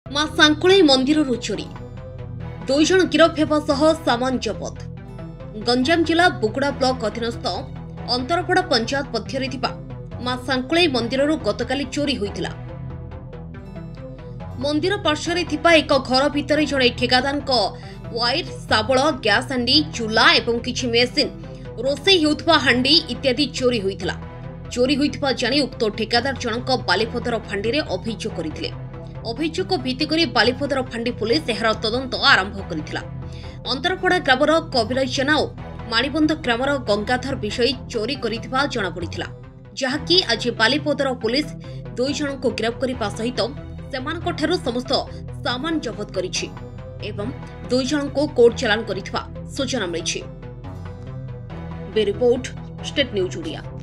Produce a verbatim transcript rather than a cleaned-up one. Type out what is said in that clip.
मां सांकुळई मंदिरରୁ चोरी दुई जण गिरफ हेबा सह सामान जबत। गंजाम जिला बुगुड़ा ब्लॉक अधीनस्थ अंतरपड़ा पंचायत मध्य मां सांकुळई मंदिरରୁ गतकाली चोरी होइतिला। मंदिर पार्श्वरे थिपा एक घर भितर जड़े ठेकादार वायर शावल गैस हांडी चूला एवं किछि मेसिन रोषे हेउथबा हांडी इत्यादि चोरी होइतिला। चोरी होइथबा जानि उक्त ठेकादार जनक बालीपदर फांडी रे अभियोग करथिले। अभियोग भित्ति करी बालीपदर फांडी पुलिस एहार तदंत आरंभ करथिला। अंतरपड़ा ग्रामर कबिर जेना और माणीबंध ग्रामर गंगाधर विषय चोरी करिथिबा जणा पड़िथिला, जहाकि आज बालीपदर पुलिस दुई जन को गिरफ्त करने सहित सेमानक ठारू समस्त सामान जबत करिछि एवं दुई जन को कोर्ट चालान करिथिबा सूचना मिलिछि। बे रिपोर्ट स्टेट न्यूज ओडिया।